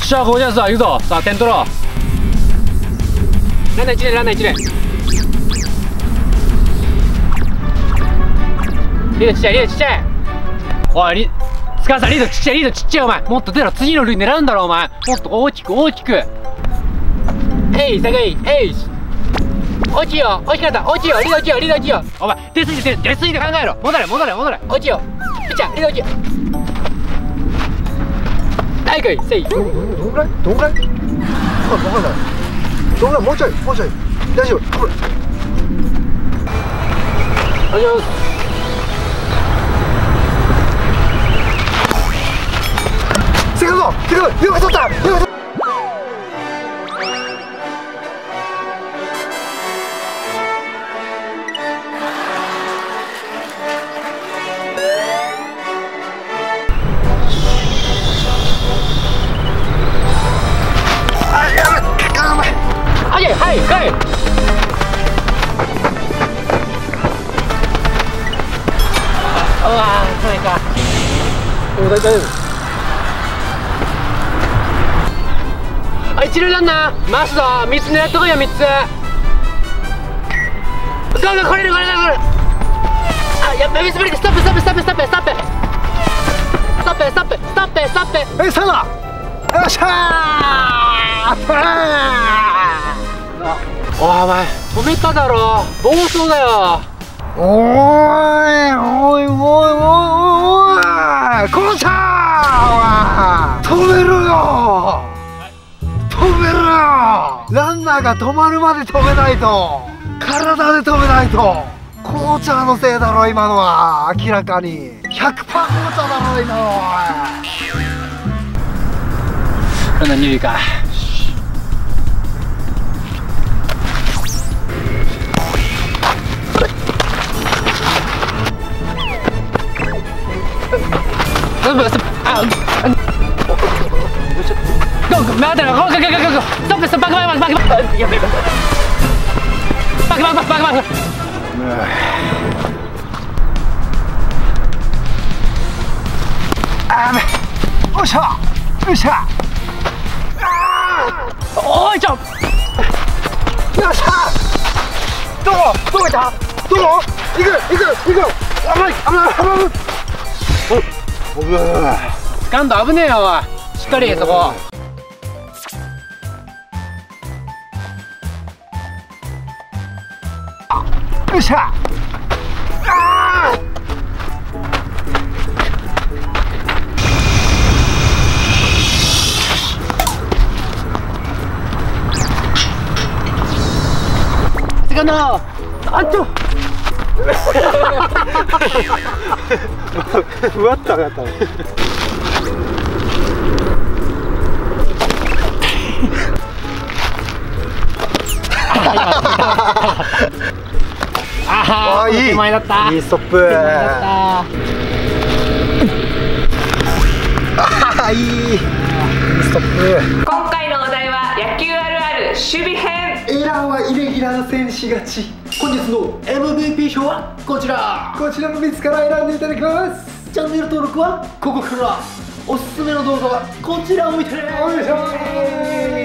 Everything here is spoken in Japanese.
しゃ、ここじゃさ、行くぞ。さあ、点取ろう。ランナー1年、ランナー1年。リードちっちゃい、リードちっちゃい。おい、スカさん、リードちっちゃい、リードちっちゃい。お前もっと出ろ。次の塁狙うんだろお前。もっと大きく大きく。えい、下がいい、えい。落ちよ、落ち方、落ちよ、リード落ちよ、リード落ちよ。お前出過ぎて、出過ぎて考えろ。戻れ、戻れ、戻れ。落ちよ、ピッチャー、リード落ちよ。大会せい。 どんぐらい？どんぐらい？分かんない。どんぐらい？もうちょい、もうちょい。大丈夫。これ。 お願いします。 セカンド、セカンド、よく取った。よく取った。 はい、はい。うわー、それか。 でも大丈夫。 はい、一塁ランナー、回すぞ。3つ狙っとこいよ、3つ。ゴーゴー、これる、これる、これる。あ、やっぱ、スプリット、ストップ、ストップ、ストップ、ストップ、ストップ。ストップ、ストップ、ストップ、ストップ。 サード。よっしゃー。 おい、お前止めただろ。暴走だよ。 おーい、おいおいおいおい、このちゃー。止めろよ。止めろよ。ランナーが止まるまで止めないと。体で止めないと。コーチャーのせいだろ今のは。明らかに 100% コーチャーだろ今のは。 ランナー2塁か。待ってろ、ゴーゴーゴーゴーゴー、ストップ、ストップ、バックバックバックバック、やべえ、バックバックバックバックバック。 あべ、おっしゃ、よっしゃ。 おいちょ。 よっしゃ。どこ行った？どこ？行く。危ない。おぶ。 スカンド危ねえよ、おい。しっかりそこ。 よっしゃ。 セカンド。あっちょ。 ふわっと上がったね。 ああ、いい。手前だった。 いいストップ。ああ、いいストップ。 今回のお題は野球あるある守備編。 エラーはイレギュラーな選手がち。本日の MVP 賞はこちらの3つから選んでいただきます。チャンネル登録はここから。おすすめの動画はこちらを見てね。お願いします。